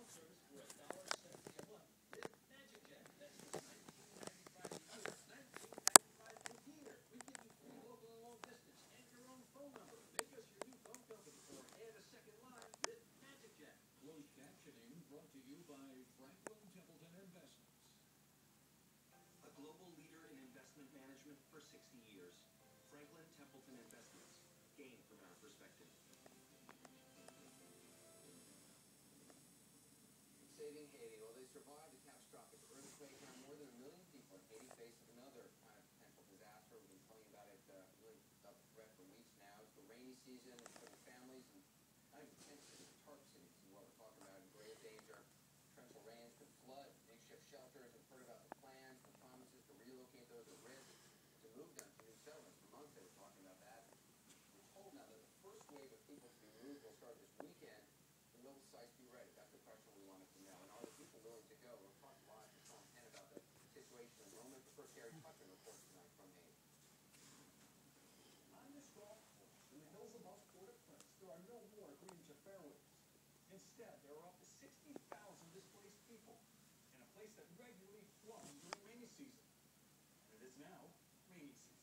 service for $1.70 a month with Magic Jet. That's just $19.95 a year. We give you free local and long distance and your own phone number. Make us your new phone company or add a second line with Magic Jet. Closed captioning brought to you by Franklin Templeton Investments. A global leader in investment management for 60 years. Franklin Templeton Investments. Gain from our perspective. Saving Haiti. Well, they survived the catastrophic earthquake. Now more than 1 million people in Haiti face another kind of potential disaster. We've been telling you about it really without threat for weeks now. It's the rainy season. It's for the families and not even tent cities, tarp cities is what we're talking about in grave danger. Torrential rains could flood makeshift shelters. We've heard about the plans, the promises to relocate those at risk, to move them to new settlements. For months they were talking about that. We're told now that the first wave of people to be moved will start this weekend. Will the sites be ready? That's the question we wanted to know. And are the people willing to go? We'll talk live to Tom Penn about the situation in a moment. But first, Gary Tucker reports tonight from Haiti. On this golf course in the hills above Port-au-Prince, there are no more greens or fairways. Instead, there are up to 60,000 displaced people in a place that regularly floods during rainy season. And it is now rainy season.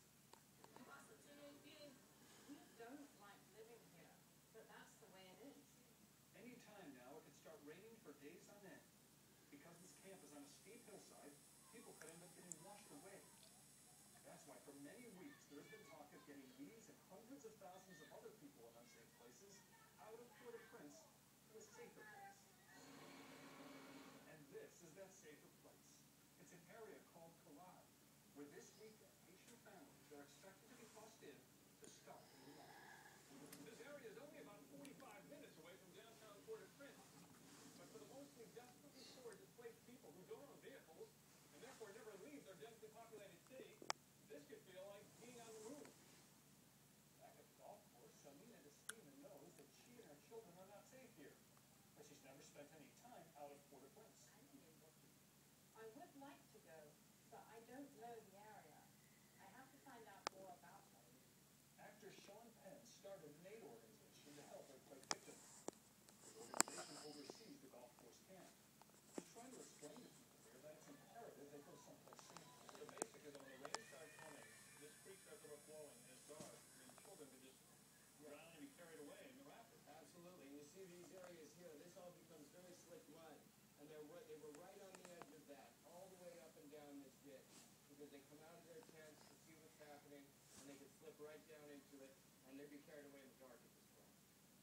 We don't like living here, but that's the way it is. Any time now, it could start raining for days on end. Because this camp is on a steep hillside, people could end up getting washed away. That's why for many weeks there has been talk of getting these and hundreds of thousands of other people in unsafe places out of Port-au-Prince to a safer place. And this is that safer place. It's an area called Collage, where this weekend Haitian families are expected to be tossed in to start a new life. This area is only about 45 minutes away from downtown Port-au-Prince. But for the mostly desperately poor displaced people who don't own vehicles and therefore never leave their densely populated city, this could feel like being on the move. Back at the golf course, Selena Destina knows that she and her children are not safe here, but she's never spent any time out of Port-au-Prince. I would like to go, but I don't know the area. I have to find out more about it. Actor Sean Penn started an aid organization to help earthquake victims. The organization oversees the golf course camp. He's trying to explain to people here that it's imperative they go someplace safe. So basically, when the rain starts coming, this creek starts overflowing and it's dark, and children can just drown and be carried away in the rapids. Absolutely. And you see these areas here, this all becomes very slick mud. And they were right on the edge of that, all the way up and down this ditch. Because they come out of their tents to see what's happening, and they could slip right down into it, and they'd be carried away in the dark at this point.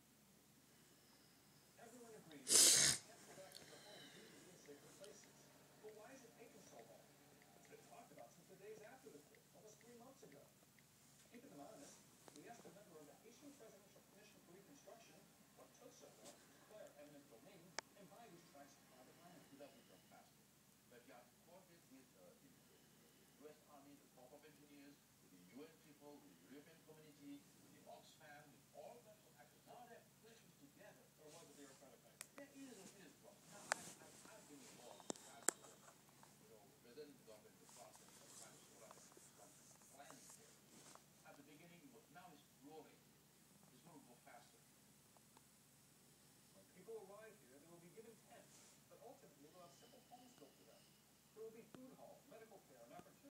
Everyone agrees that can't go back to their homes due to being safer places. But why is it taking so long? It's been talked about since the days after the quake, almost 3 months ago. Keeping them honest, we asked a member of the Haitian Presidential Commission for Reconstruction what took so long to declare eminent domain and buy these tracts of private land. It doesn't come faster. But you have to coordinate with the U.S. Army, the Corps of Engineers, with the UN people, with the European community, with the Oxfam, with all kinds of actors. Now they're pushing together. Or was it bureaucratic thing? There is a problem. Now, I've been involved in the past, within the government department of trying to sort out some planning here. At the beginning, but now it's growing. It's going to go faster. When people arrive here, they will be given tents, but ultimately they'll have simple homes built for them. There will be food halls,